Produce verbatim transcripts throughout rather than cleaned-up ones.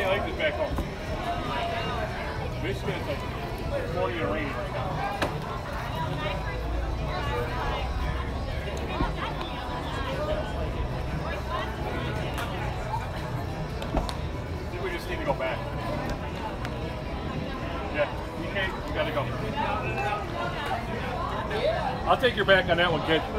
like this back home. Michigan is like forty and rainy right now. I think we just need to go back. Yeah, D K, you gotta go. I'll take your back on that one, kid.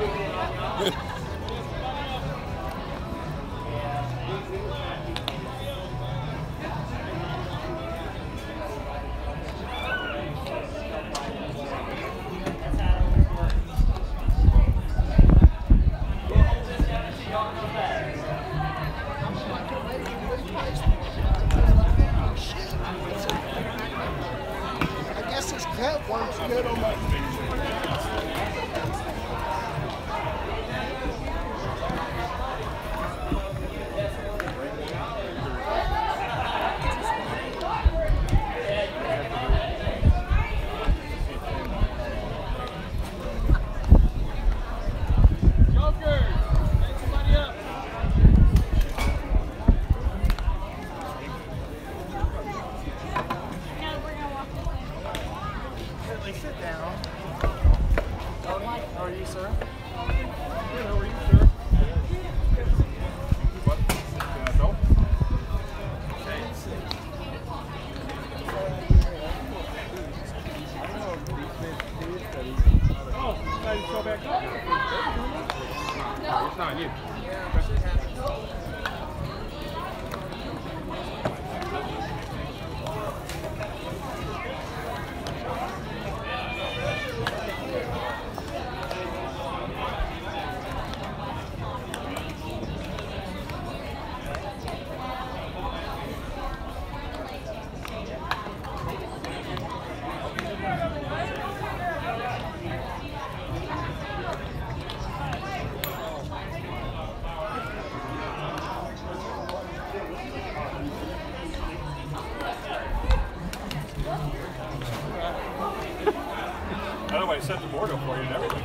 I set the board up for you and everything.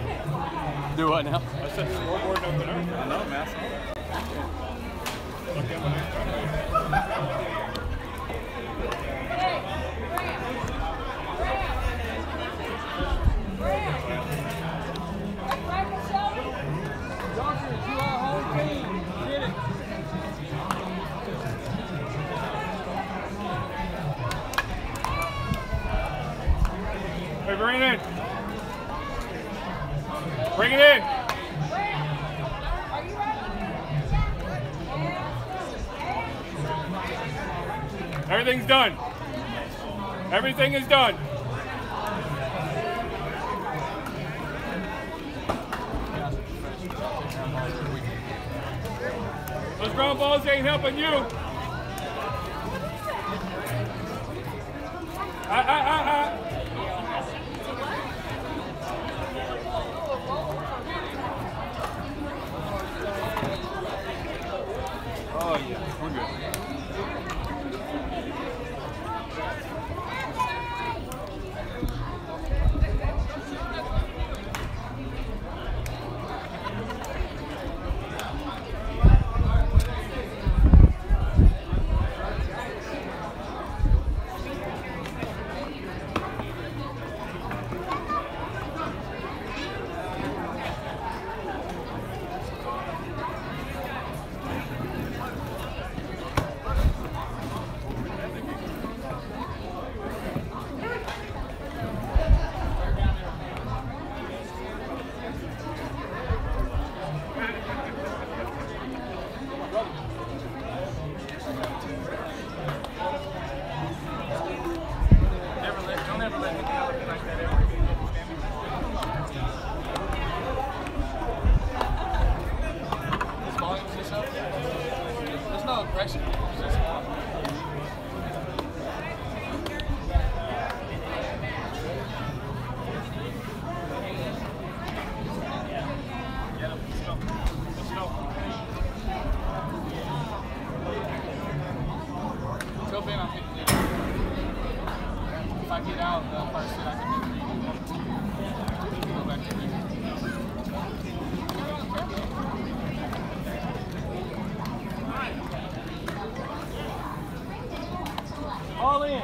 Do what now? I set the scoreboard up and everything. I know, man. Look at my Hey, bring it in. Bring it in. Are you ready? Everything's done. Everything is done. Those ground balls ain't helping you. Ah, ah, ah, ah. Oh yeah, we're good. If I get out the first set, I can do go back to there. All in.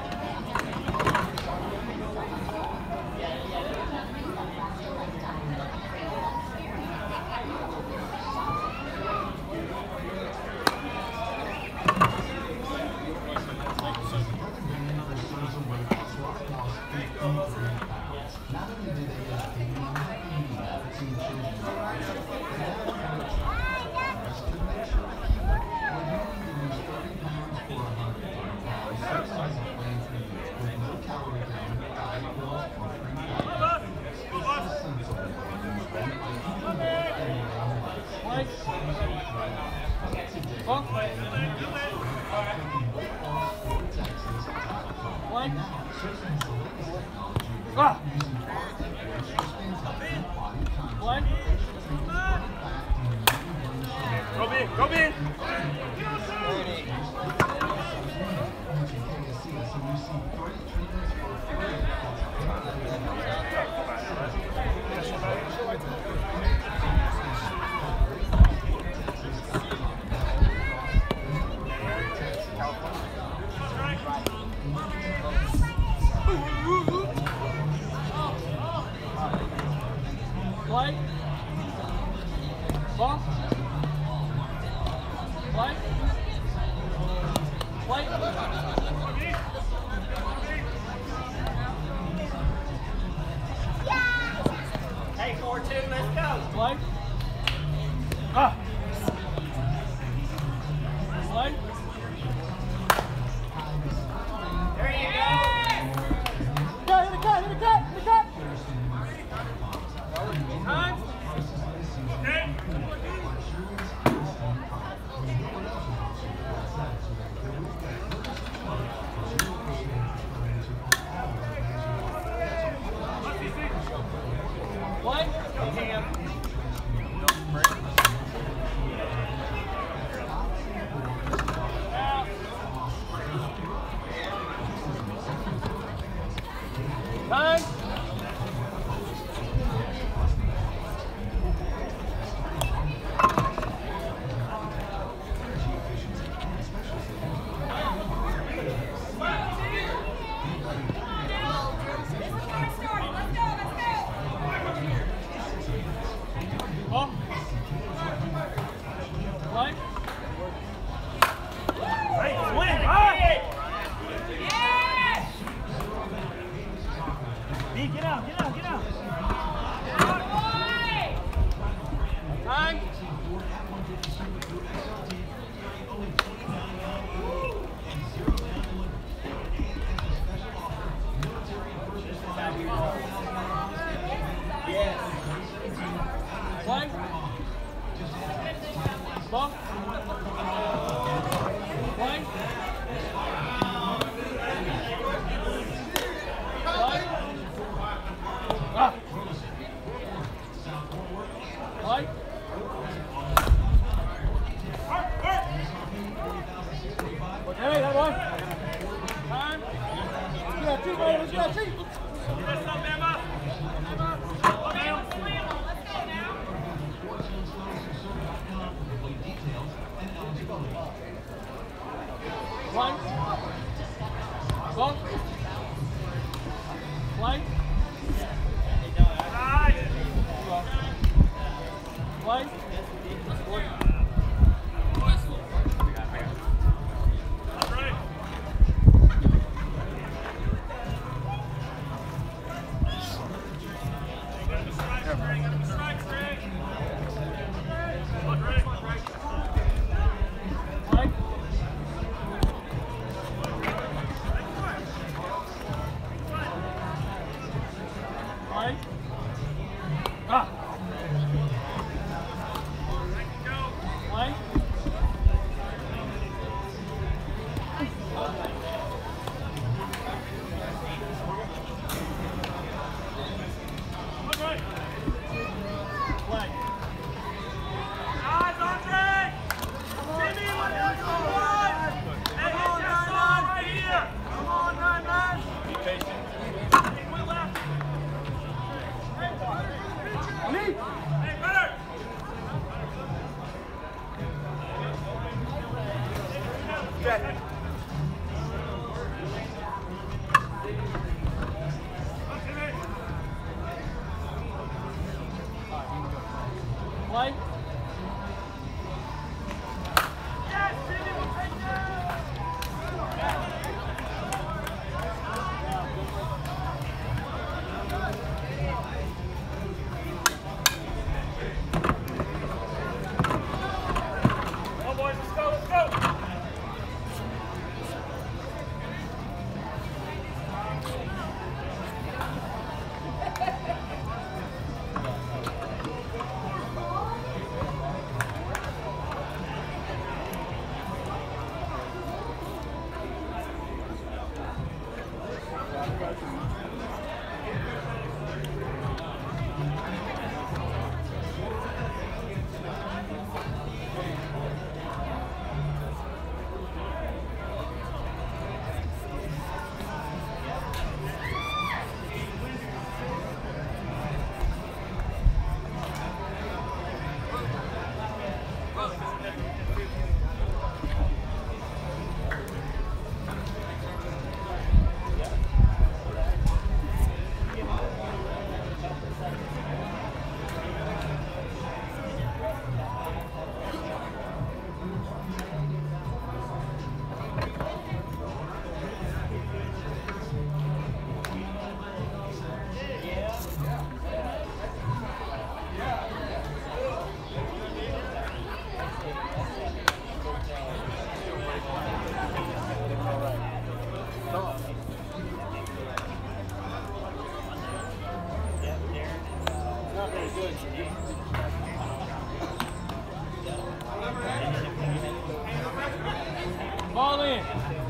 Ball in.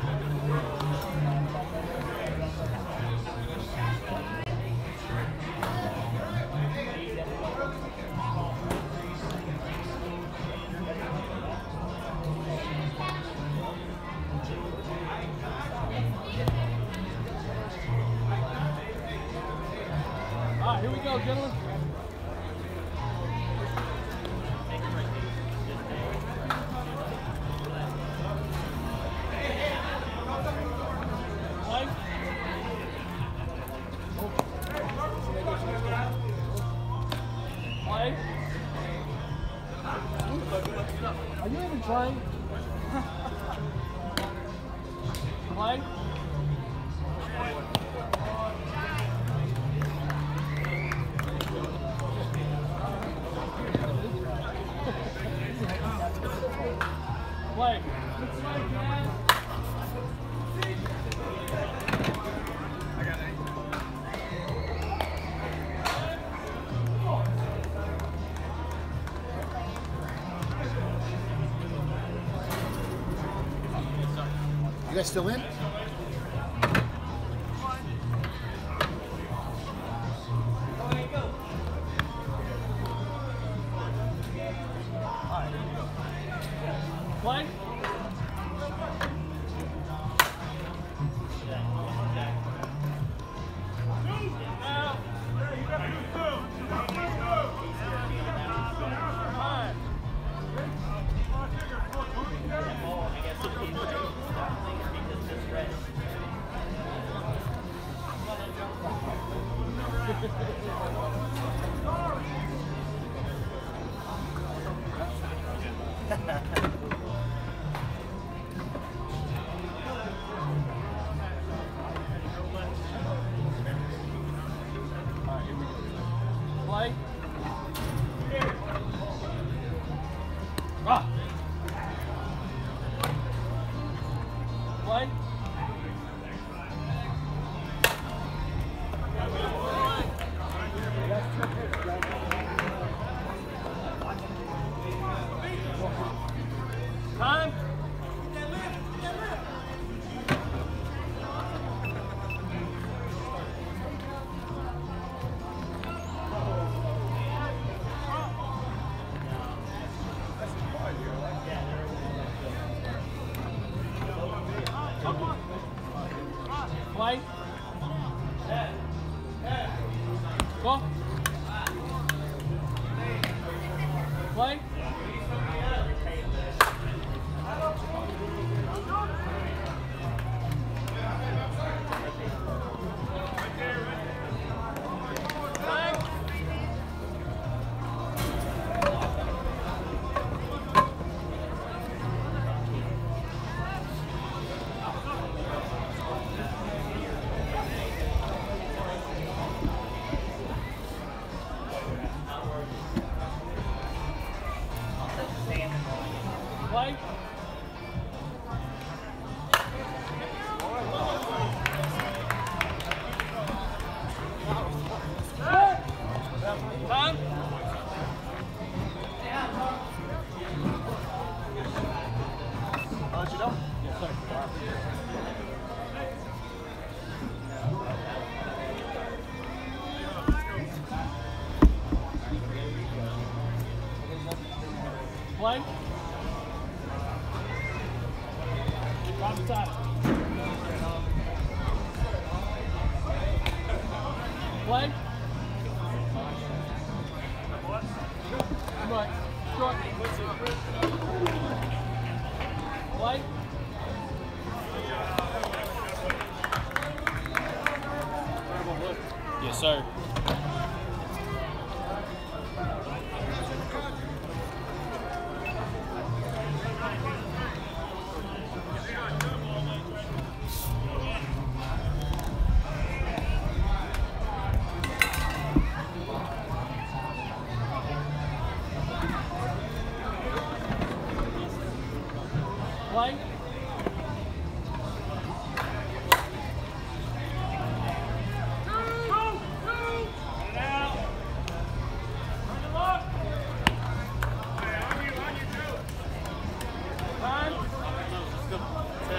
All right, here we go, gentlemen. Play. Are you even trying? Play. Play. You guys still in? Play. Play. Ah. Play. Time. Play. Go. Play. Play. Time. I'll let you know. Yes, sir. Play. Bottom side. Play. Right. Short. Play. Yes, sir. Play. Time.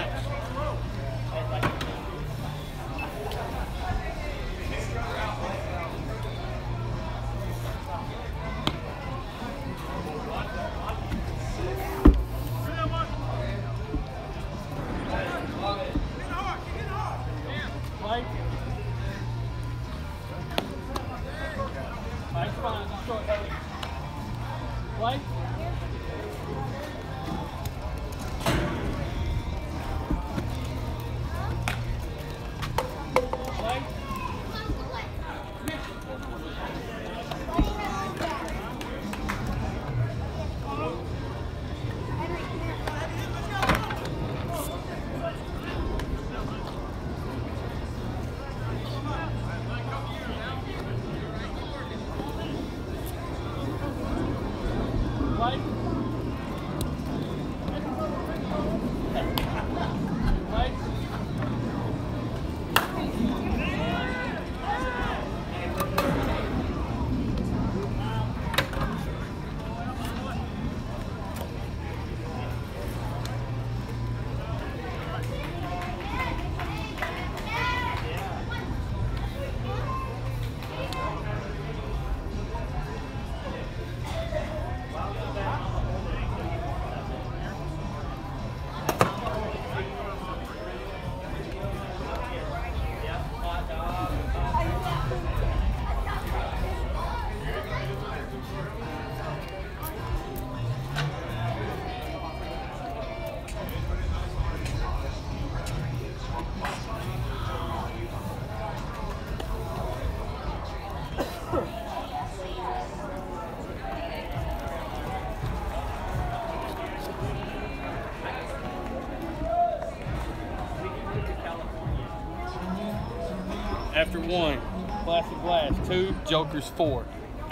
after one. Classic Glass, two. Jokers, four.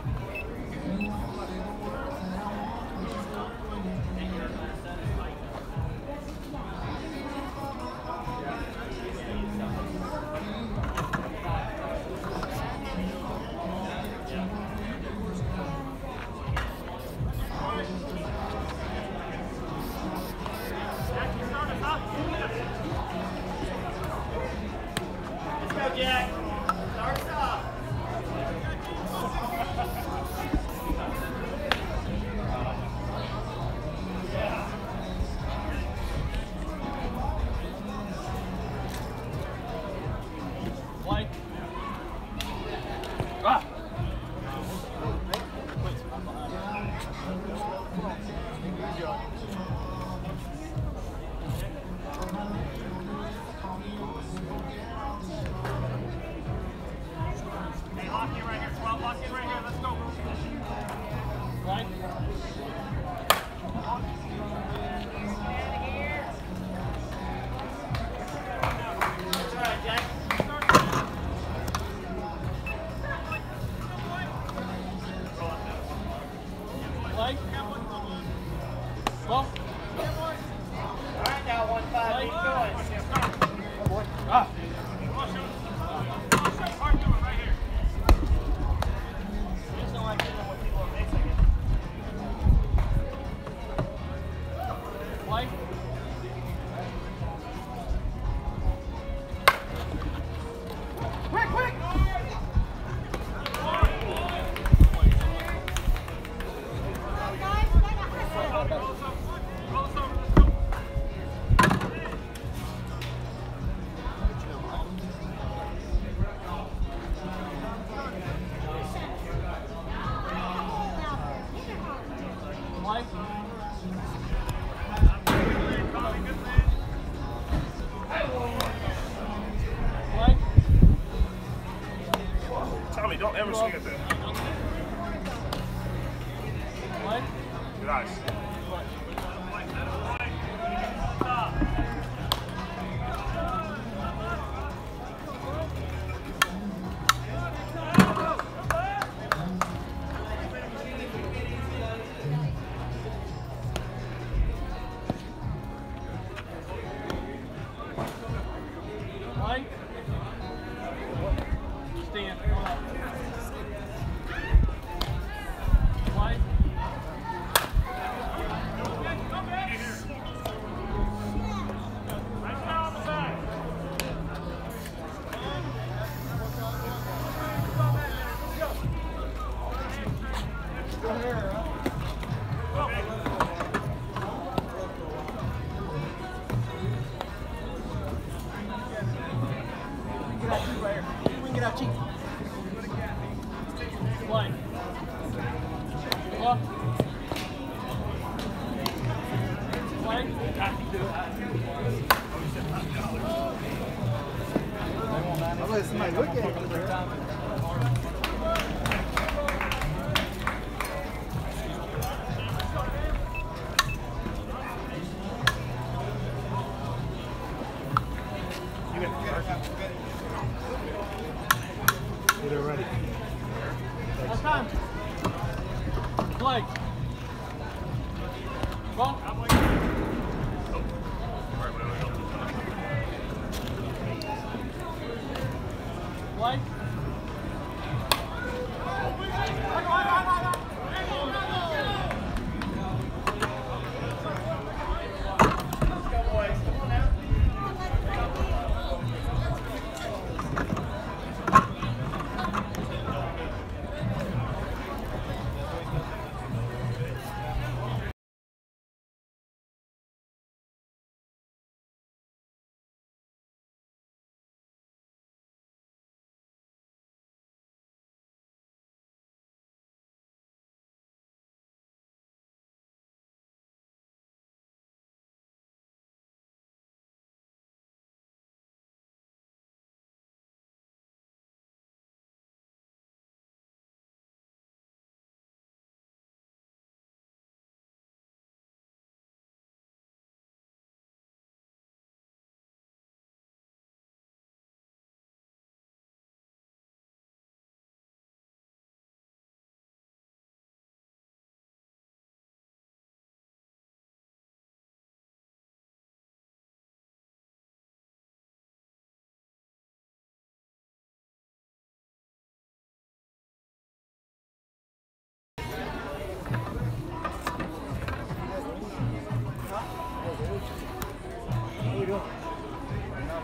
Tommy, don't ever swing at that. What? Good eyes. Mike? Stand. Mike? Get out cheap. Mike? What? Mike? I'll let somebody look at it. Get it ready. Last time. Blake. Ball. Blake.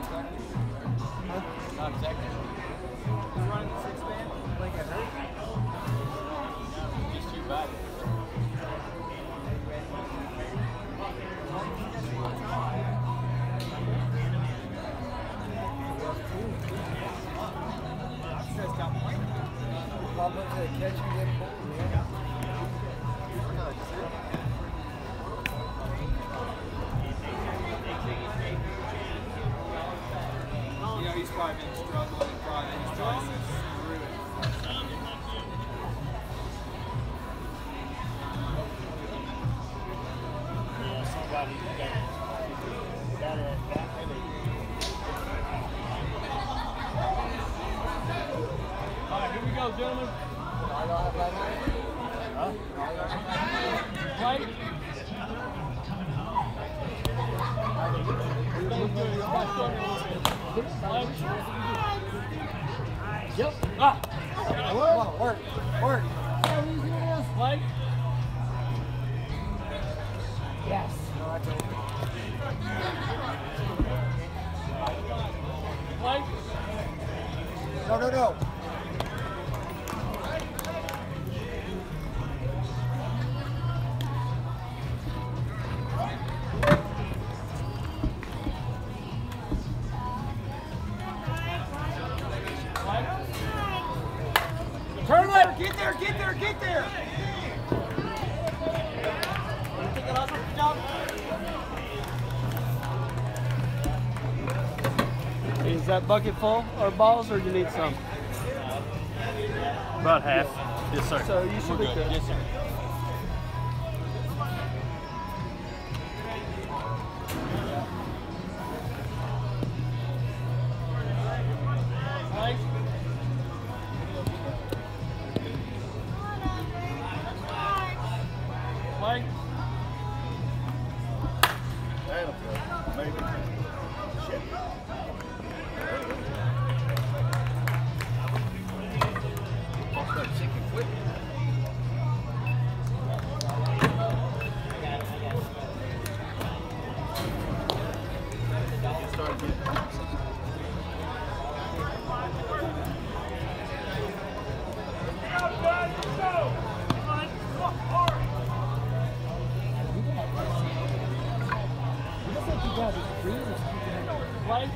Not exactly. He's running the six man. Like it hurt. Just too bad. Pop up to the catch and get pulled. You know, he's probably been struggling and probably he's trying to screw it. Somebody got got it. All right, here we go, gentlemen. Huh? Right? Yep. Ah. Come on, work, work. Right? Yes. No, I don't. Right? No, no, no. Turn left. Get there, get there, get there. Is that bucket full or balls, or do you need some? About half. Yes, sir. So you should be good. Yes, sir. Right? Right? That'll go. Maybe. Shit. Right?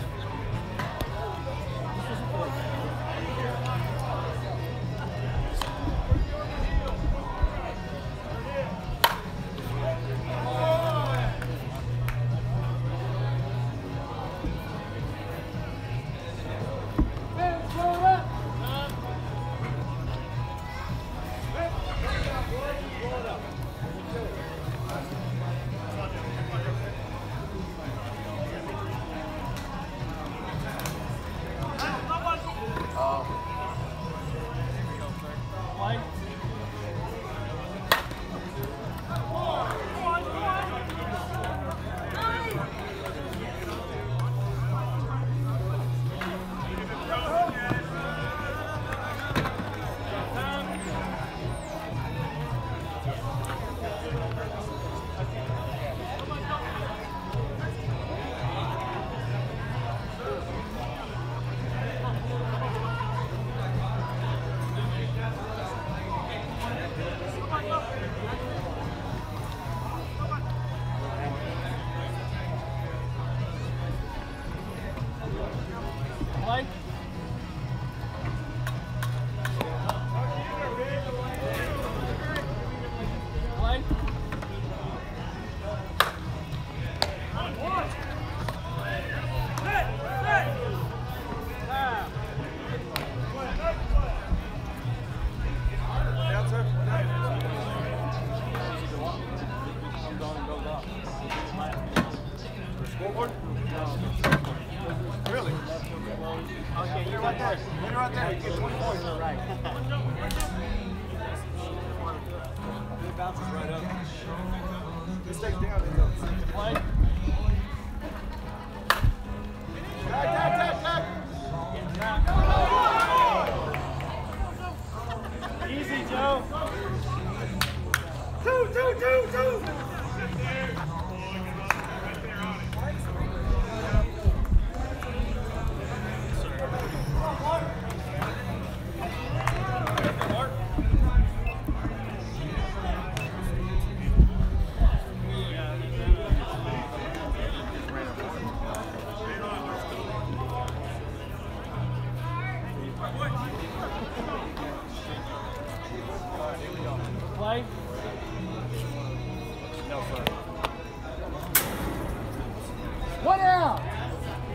Right? Right? Right? Scoreboard? Really? Okay, you're right there. You're right there. You get twenty points. You're right. It bounces right up. This stays down and goes. Right? Tag, tag, tag, tag. Easy, Joe. Two, two, two, two.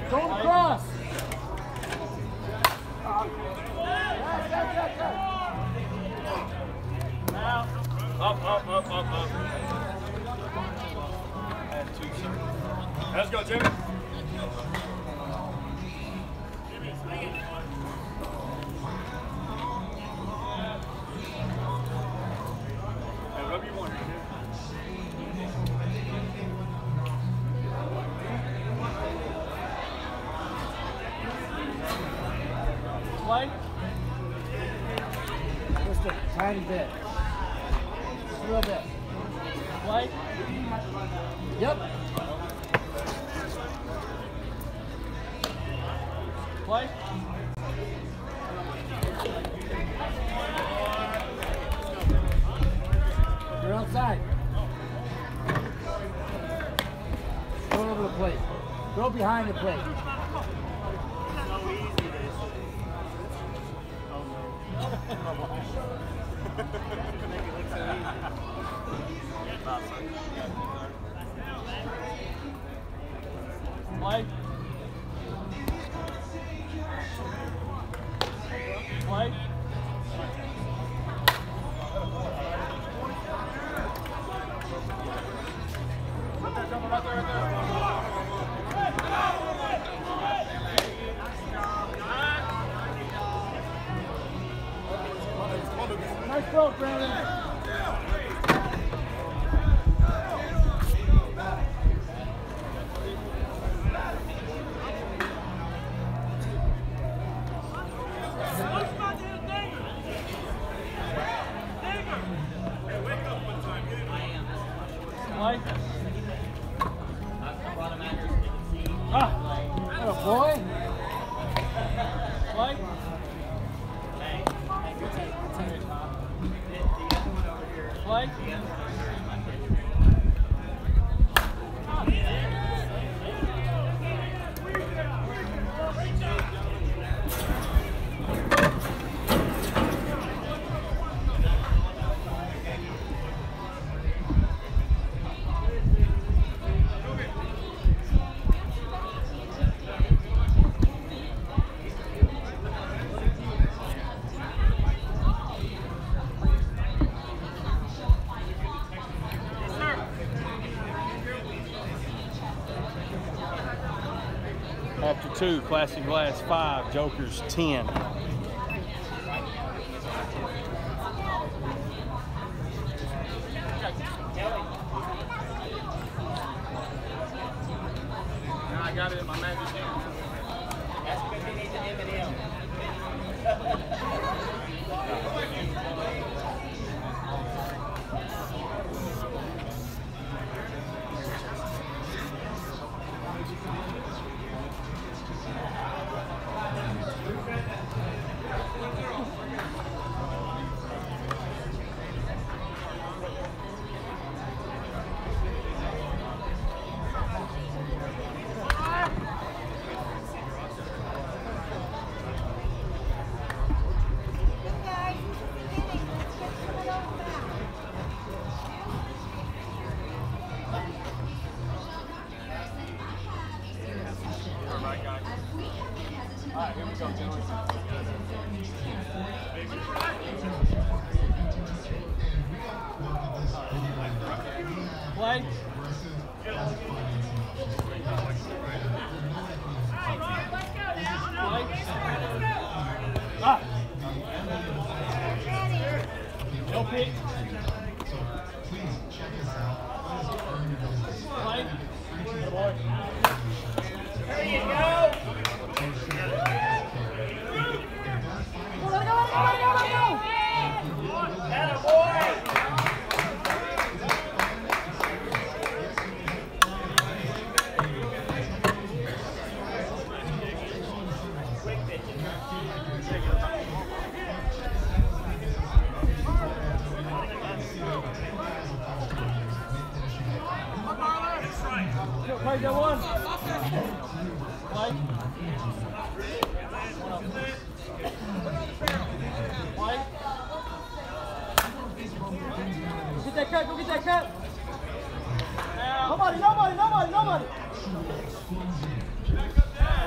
Go across. Up, up, up, up, up. Let's go, Jimmy. Hey, whatever you want here, White. Just a tiny bit. Just a little bit. White. Yep. White. You're outside. Go over the plate. Go behind the plate. White. White. Nice throw, Brandon. White. Ah, what a boy. White. White. After two, Classic Glass five, Jokers ten. I got it in my magic hand. That's because he needs an M and M. All right, here we go, gentlemen. White. White. Ah. No pick. White. Good boy. There you go. Let go, let go, let go, let go. Atta boy. Play that one. White. White. Get that cut, go get that cut. Nobody, nobody, nobody, nobody.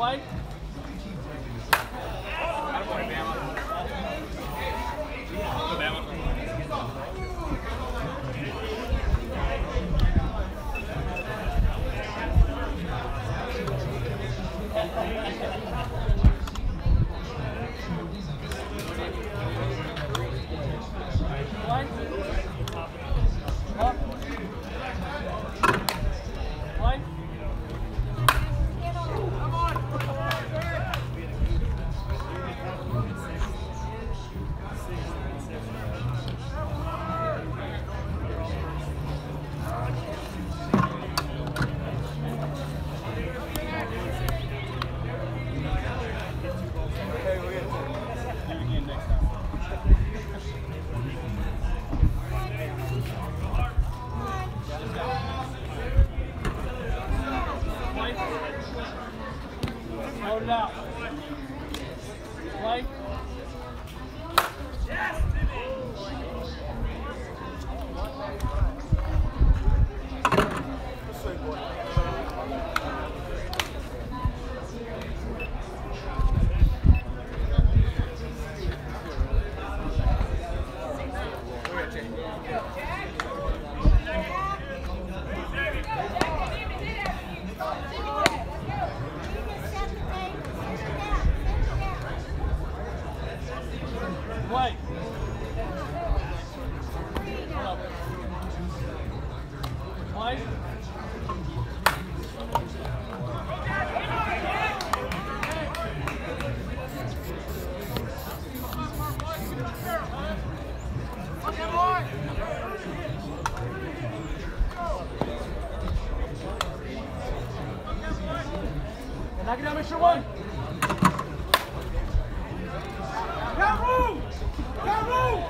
White. Attaboy, Bama. Bama. White. Up. White. Hey, we're gonna Do it again next time. White. Hold it out. White. this way, boy. White. White. Knock it down, Mister One. Got room! Got room!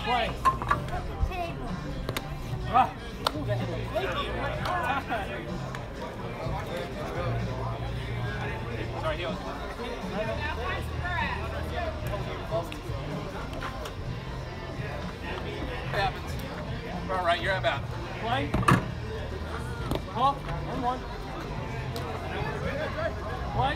Play. Ah. Ooh, that hit a flaky. Sorry, heel. What happens? All right, you're about. Play. Ball. One one. Play.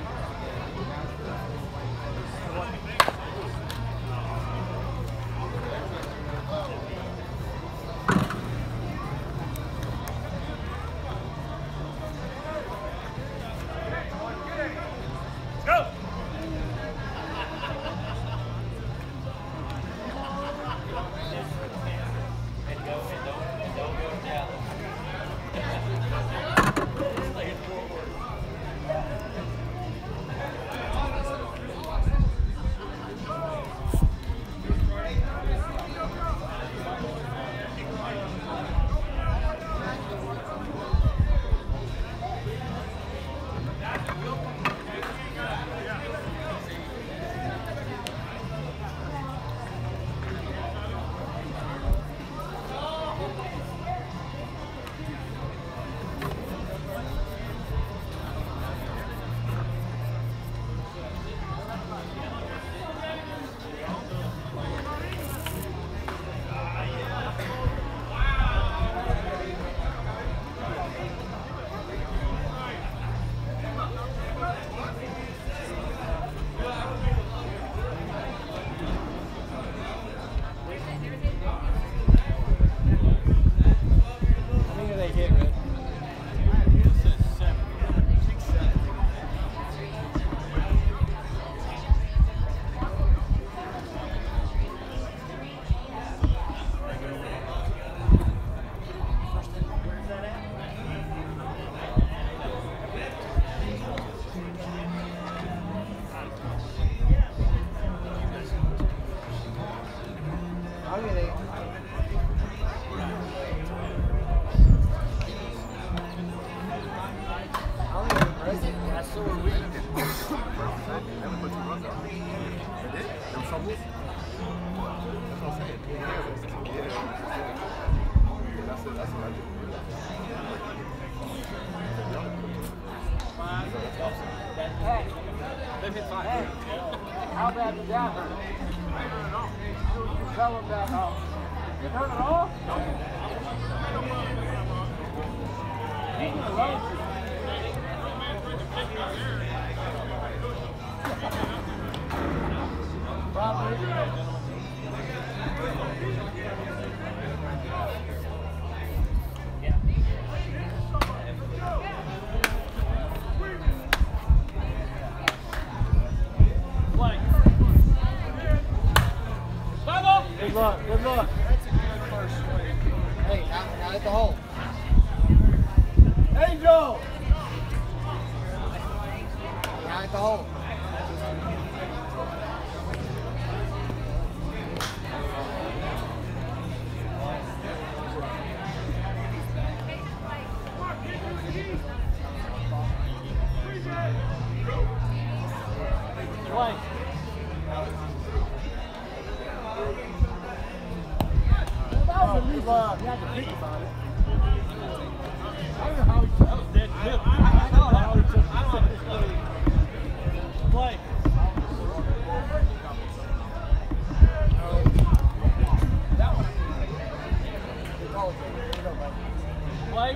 How bad did that hurt? Tell them that. Uh, it hurt at all? He's going to run for Good luck, good luck. That's a good first swing. Hey, now, now at the hole. Hey, Joe! Now at the hole. Play. That was a leap up. You have to think about it. I don't know how he that was dead tip. I don't know how he took it. Play. Play.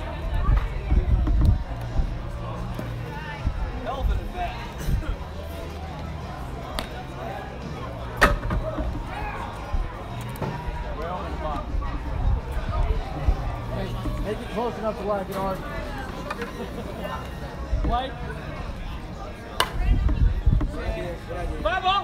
Elvin is back. Hey, make it close enough to where I can argue. Play. Five ball.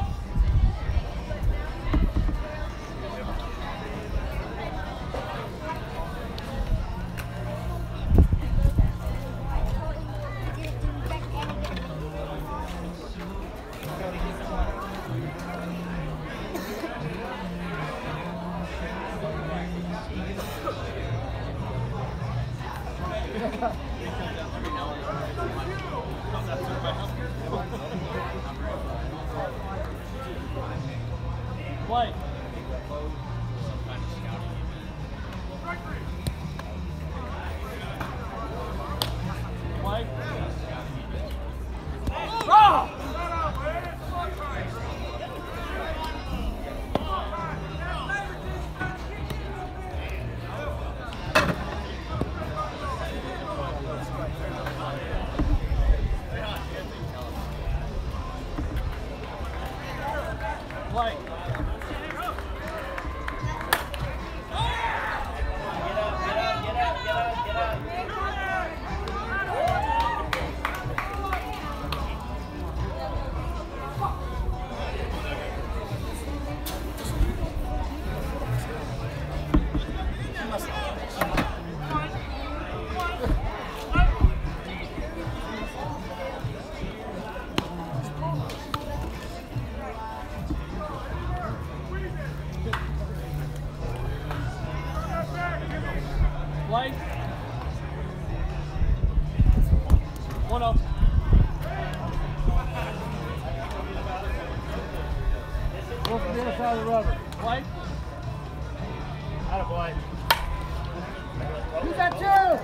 Play. Play. Play. One up. Go from the other side of the rubber. Play. Out of play. Who's that two?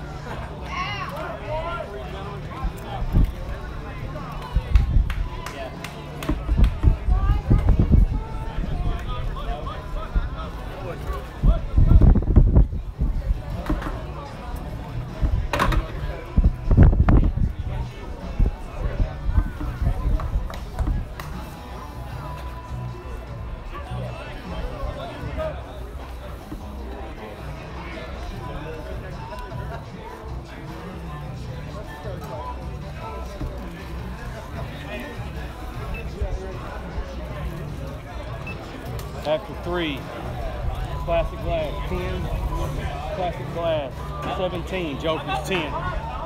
After three, Classic Glass ten, Classic Glass seventeen, Jokers ten.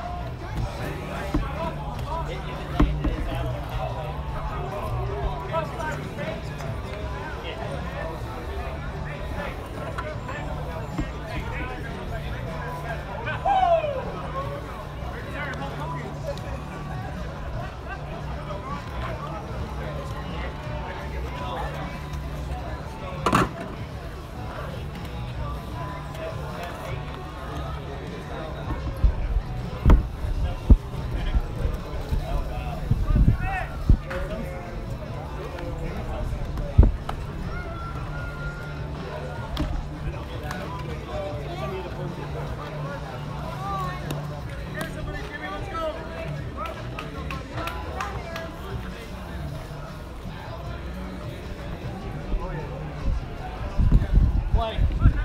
Play.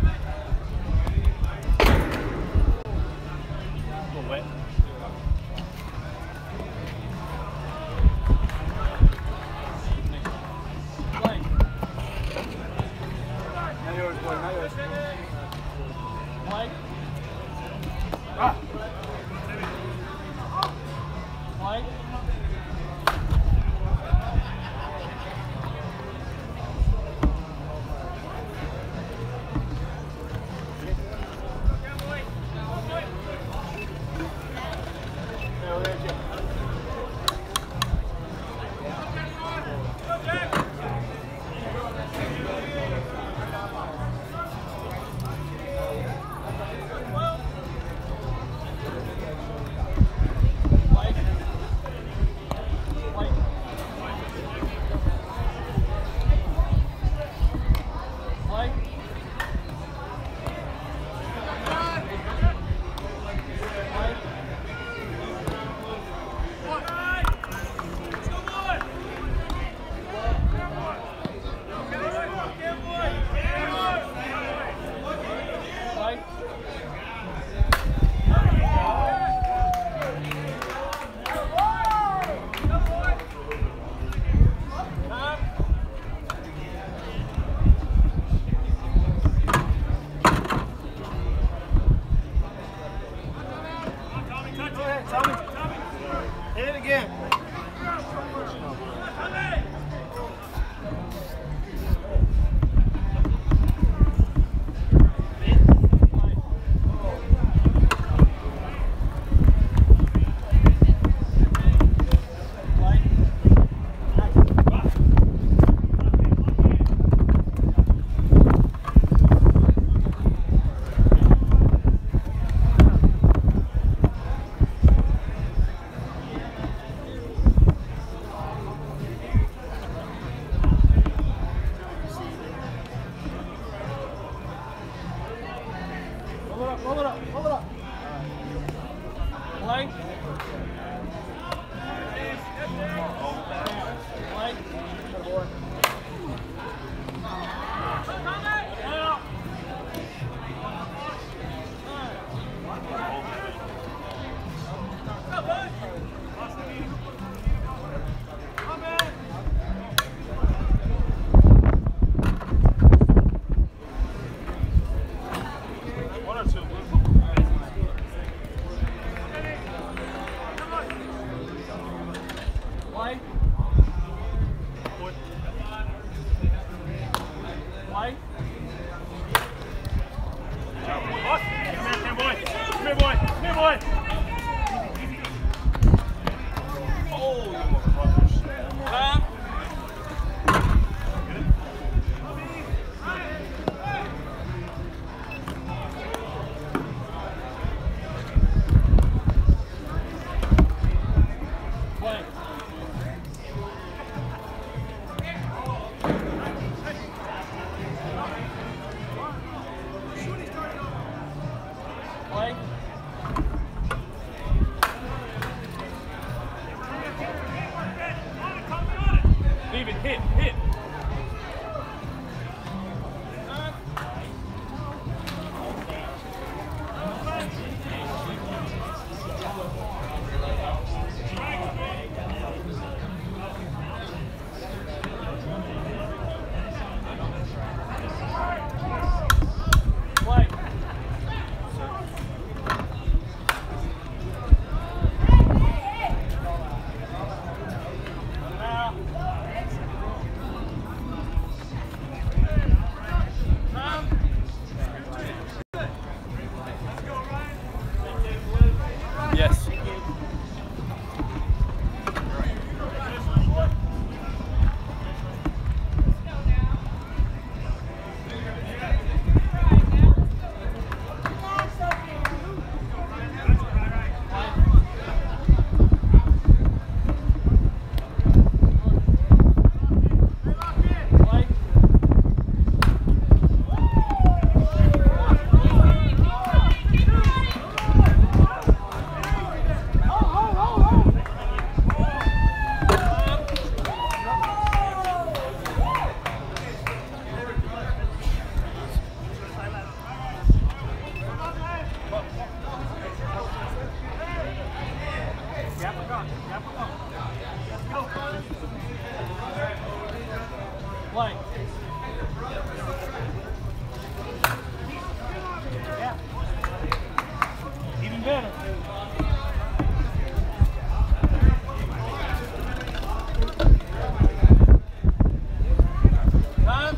Wet. Play. Now yours, boy. Now yours. Play. Ah. Play. Hit it again. Roll it up, roll it up. Play. Play. hit, hit. Yes. White. Yeah. Even better. Time.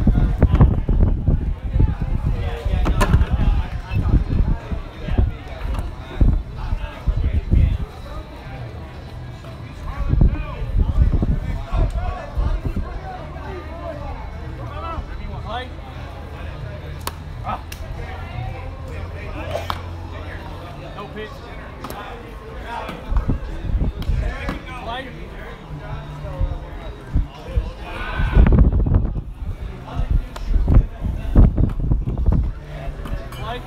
Play. Ah. No pitch. Play. Play.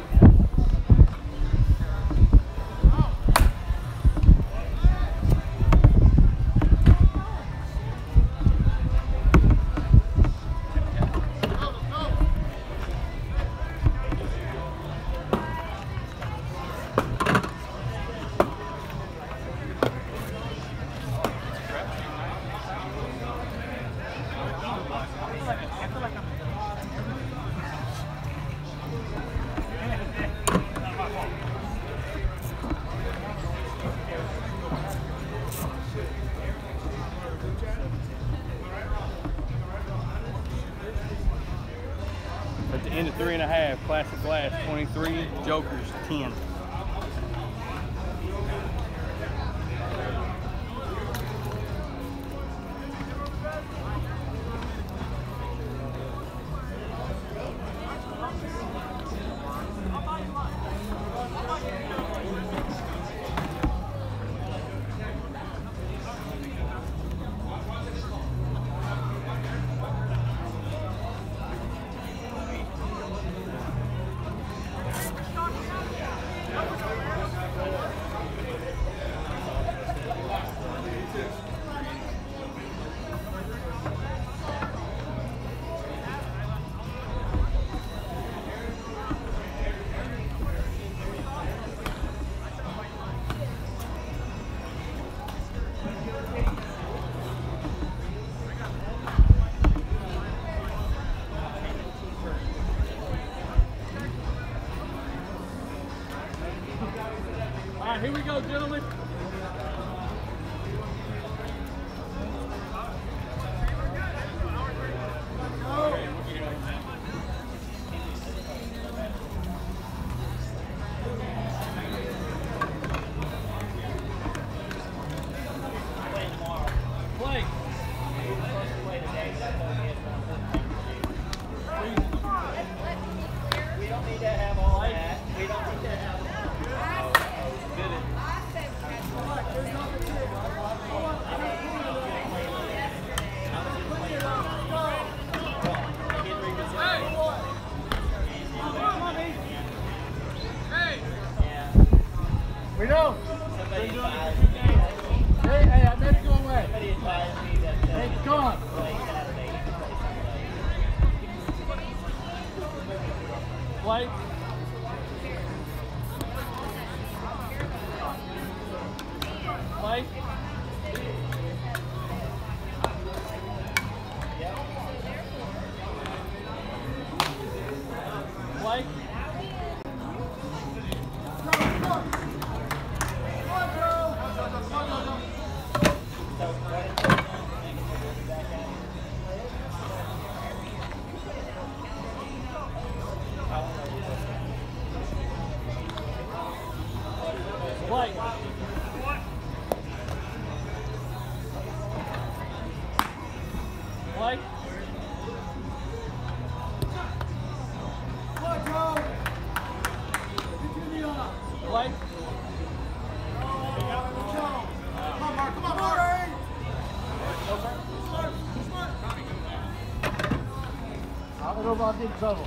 At the end of three and a half, Classic Glass twenty-three, Jokers ten. All right, here we go, gentlemen. Play. We don't need to have all that. We don't need to have We know. somebody advised me. Hey, hey, I made it go away. Somebody advised me that. Uh, Hey, it's gone. Play. Play. I don't know about big trouble.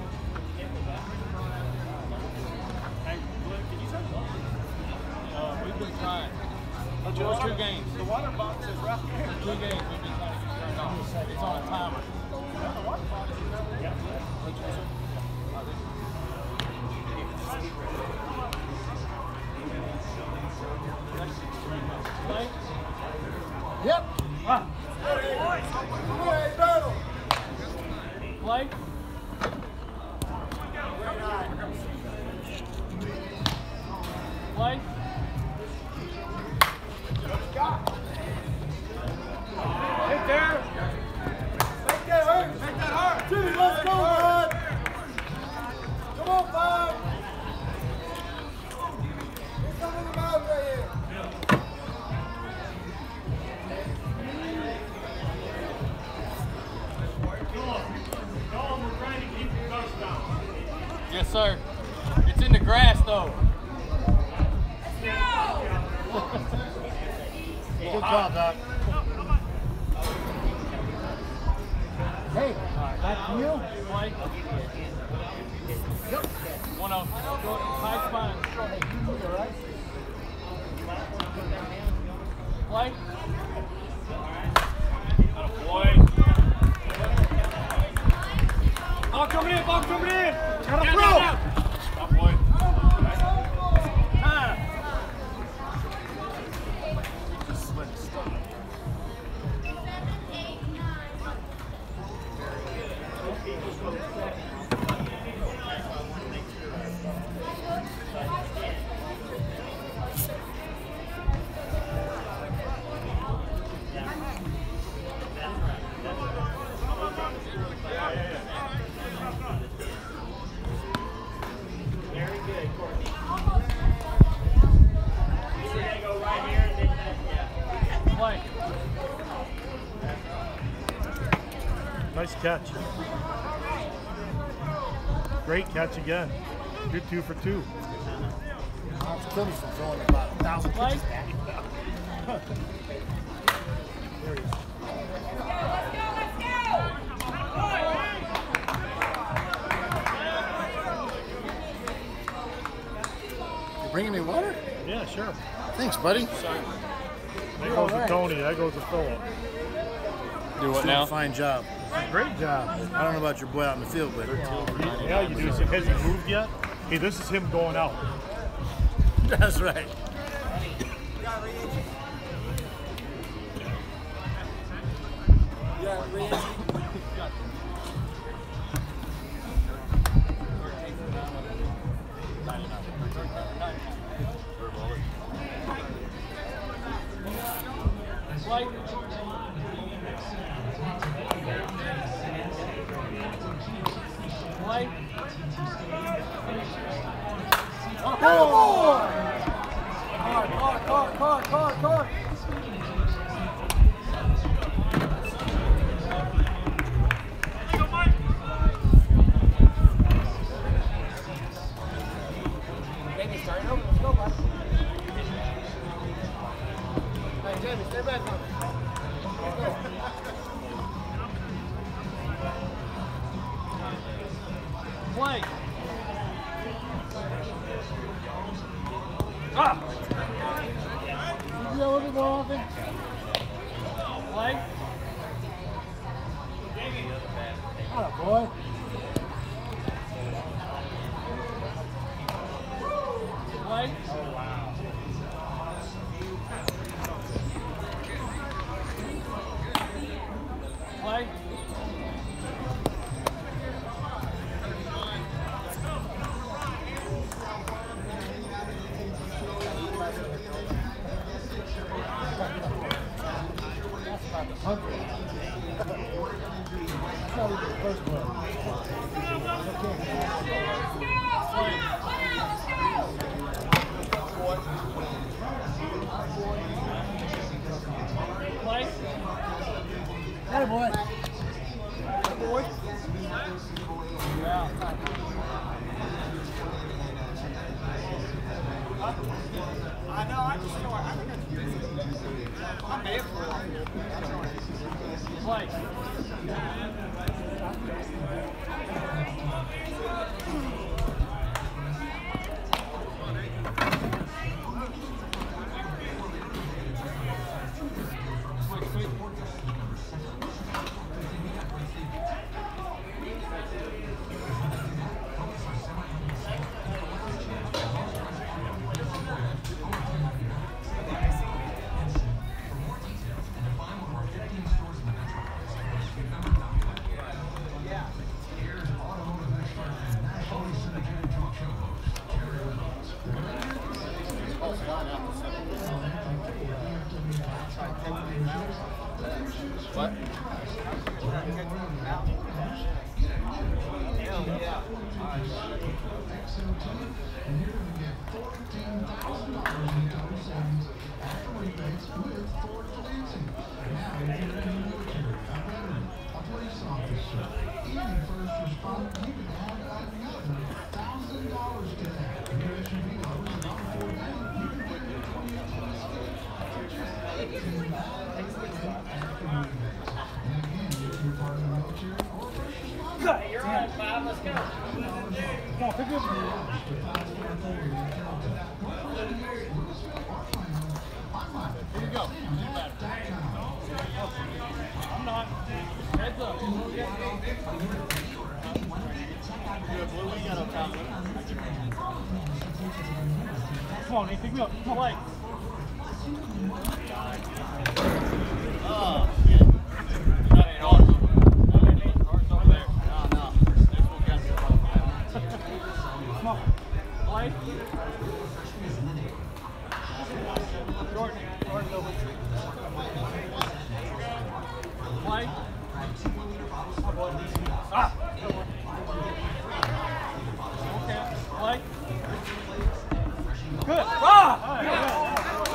Hey, Glenn, can you turn it off? Uh, we've been trying. For two games. The water box is right here. For two games, we've been trying to get it turned off. It's on a timer. Play. Yep. Ah. Play. Play. Hit there. Make that hurt. Make that hurt. Two, let's go, bud. Come on, five. Get some in the mouth right here. Yes, sir. It's in the grass, though. Good job, Doc. Hey, back to you. Play. Yep. One of them. High spine. Play. Boy. Ball coming in, ball coming in. Gotta throw. Stop, boy. Time. Play. Nice catch. Great catch again. Good two for two. That's Kim's from throwing about a thousand Play. pitches back. There he is. You bringing me water? Yeah, sure. Thanks, buddy. That goes to Tony. That goes to Philip. Do what Doing now? a fine job. Great job. I don't know about your boy out in the field, but Yeah, you do. So has he moved yet? Hey, this is him going out. that's right. Play. Play. Oh! Card, card, card, card, card, card. Jamie, start it over. Let's go, bud. Hey, Jamie, stay back. Let's go. Play. Ah! You do a little bit more often? Play. Atta boy. Play. Play. Hungry. That's not even the first one. Play. Atta boy. boy. Yeah. I know, I just know, I think that's I may have pulled off a little bit. I don't know. Play. What? Hell yeah. You're on five, let's go. Come on, pick me up. Here you go. I'm not. Heads up. Come on, Nate, pick me up. Come on. Oh, shit. That ain't ours. That ain't ours. Ours over there. No, no. This will get you. Come on. Play. Jordan. Jordan over. Play. Ah! Okay. Play. Good. Ah! Good.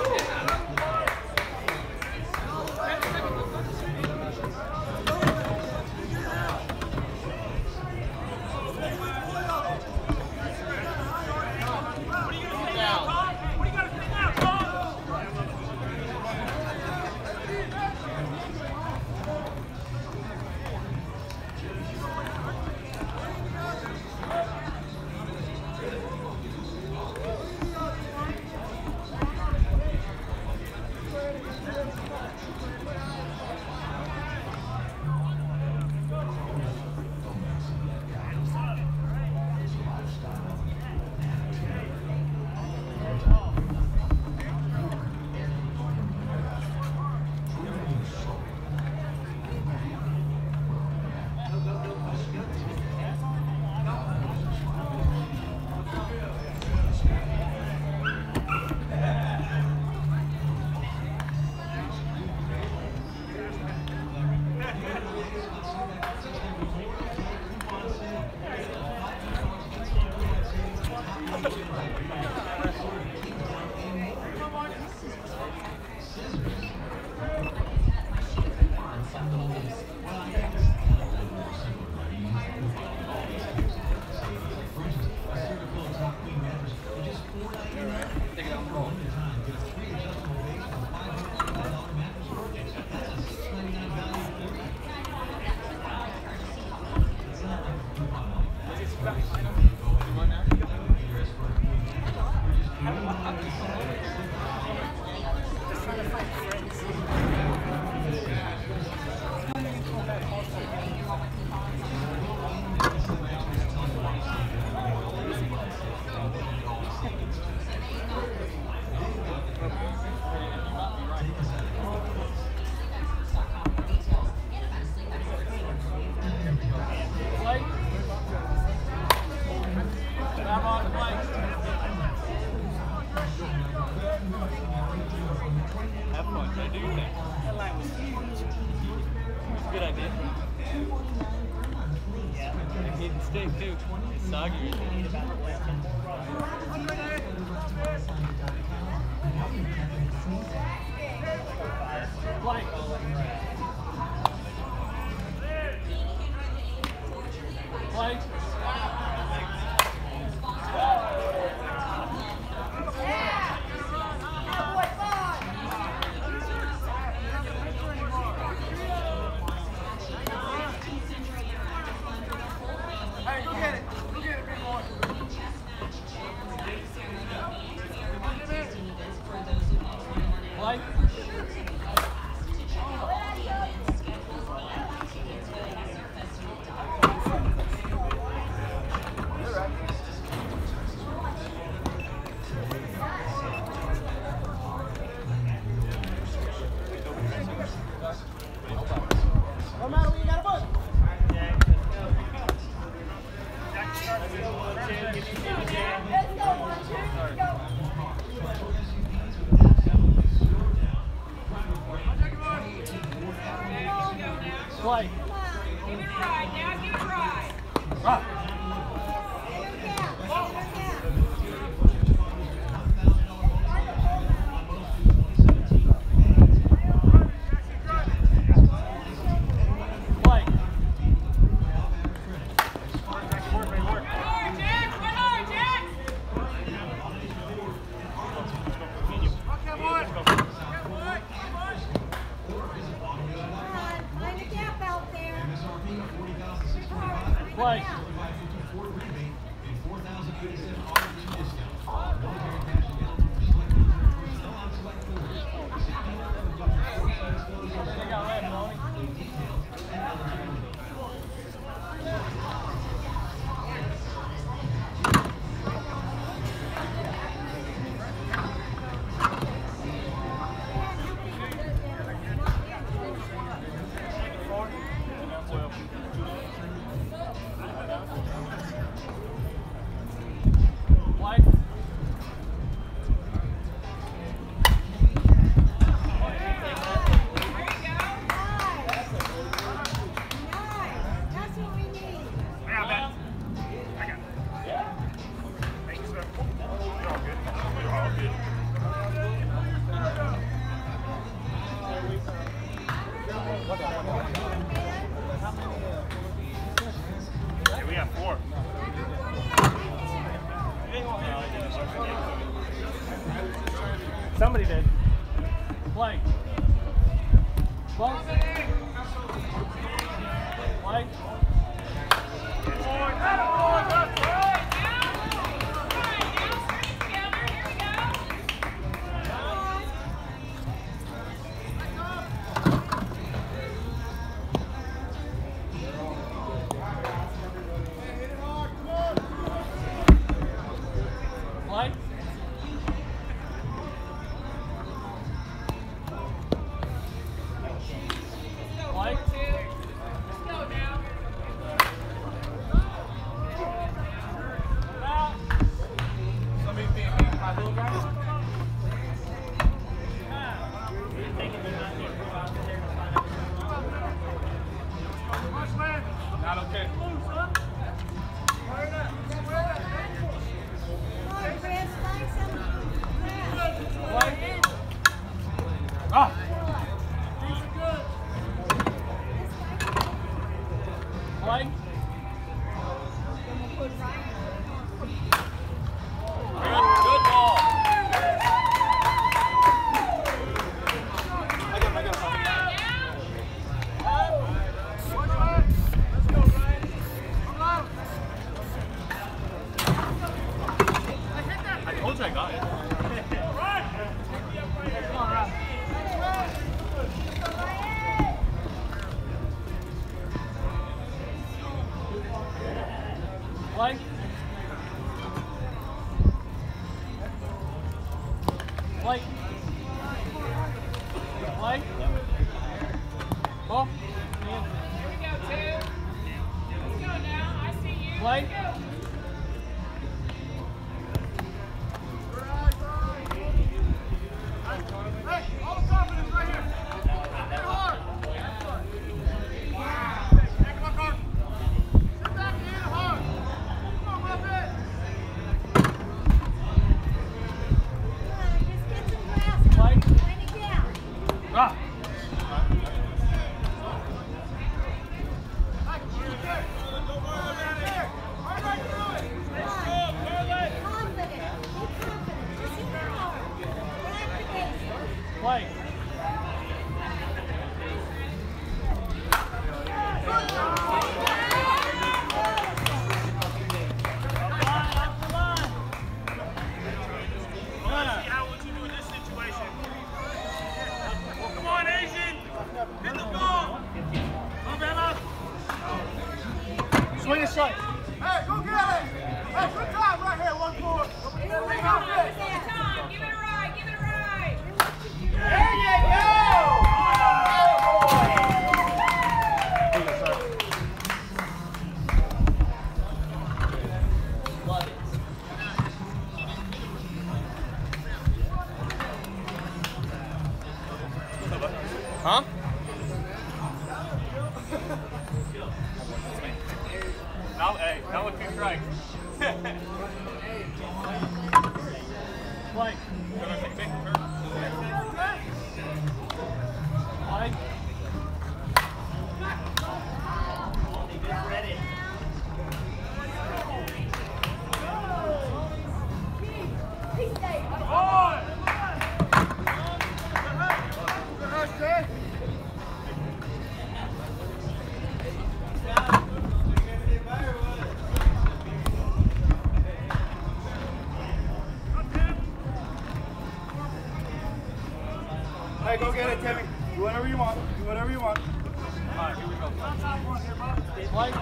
Good idea. Yeah. And hidden stick too. It's soggy. Like. Play. Hey, go get it. Go get it, big boy. Play. No matter what you got to put. Let's go, one, two, let's go. Play. Give it a ride now, give it a ride. Ah. Play. Find a gap out there. Play. Play. That's what we need. I got that. I got it. Thank you, sir. You're all good. You're all good. Yeah, we got four. Somebody did. Play. Play. Play. Play. Play. Somebody being beat by little guys. Not okay. Come on, Chris, find some grass. Play. Ah. Play. Good ball. I told you I got it. Play. Play. Play. Ball. Play. Hey, all the confidence right here. Hit hard. Hey, come on, Carter. Sit back and hit it hard. Come on, rub it. Come on, just get some grass. Play. Find a gap. Ah. Hey, don't worry about it. Swing and strike. Hey, go get it! Hey, good time right here, one four. Give it a right, give it a right. There you go! Huh? Now, hey, now with two strikes. Like, like. Hey, go get it, Timmy. Do whatever you want. Do whatever you want. All right, here we go. Like.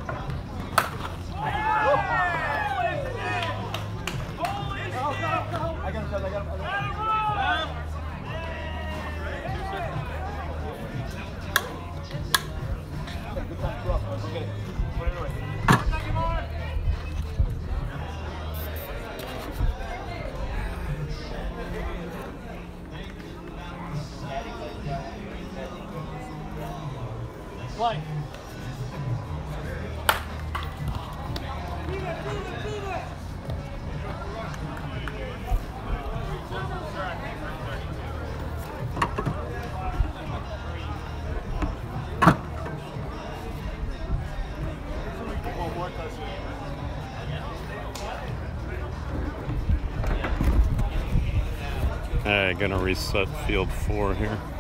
I got him, I got him, I got him. Good time, two up. Go get it. Put it away. Like. Alright, gonna reset field four here.